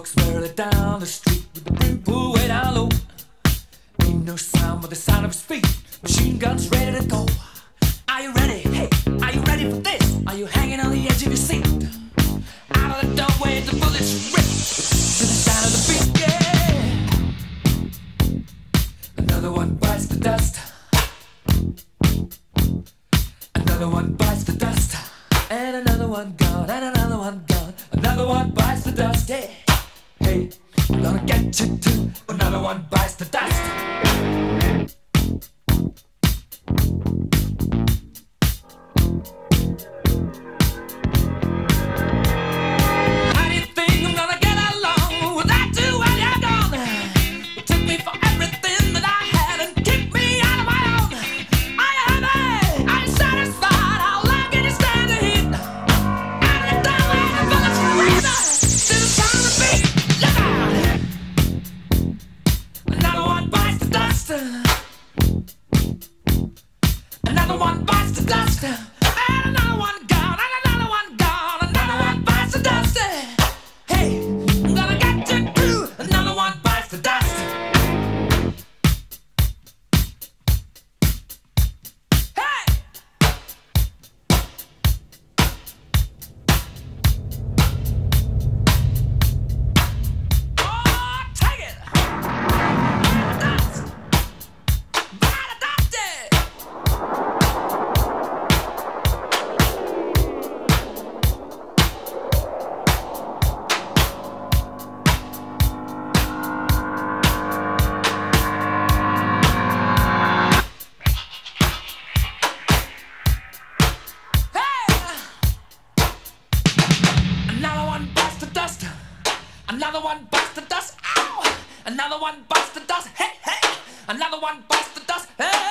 Folks barely down the street with the brim pulled way down low. Ain't no sound but the sound of his feet. Machine guns ready to go. Are you ready? Hey, are you ready for this? Are you hanging on the edge of your seat? Out of the doorway, the bullets rip to the sound of the beat. Yeah. Another one bites the dust. Another one bites the dust. And another one gone. And another one gone. Another one bites the dust. Yeah. Hey, I'm gonna get you too. Another one bites the dust. How do you think I'm gonna get along without you when you're gone? You took me for everything that I had and kicked me out of my own. Are you happy? Are you satisfied? How long can you stand the heat? Out of the doorway, the bullets rip to the sound of the beat. Look out! Another one bites the dust. Another one bites the dust. And another one gone. And another one gone. Another one bites the dust. Hey, I'm gonna get you too. Another one bites the dust. Hey! Oh, take it! Dust! Bite the dust! Another one bites the dust. Another one bites the dust. Ow! Another one bites the dust. Hey, hey! Another one bites the dust. Hey!